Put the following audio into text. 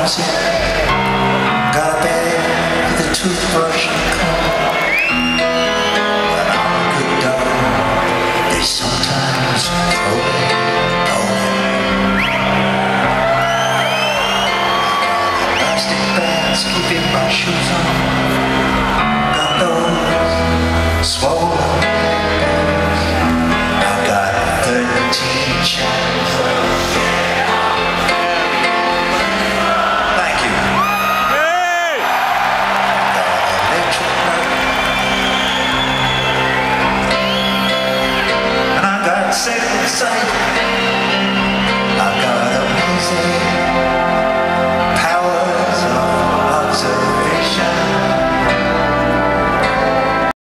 closet, got a bag with a toothbrush and comb. When I'm a good dog, they sometimes throw me away. Plastic bags keeping my shoes on. Got those swollen hands. I've got 13 chains. Thank you. Hey! Got an electric light. And I got second sight. I got a music.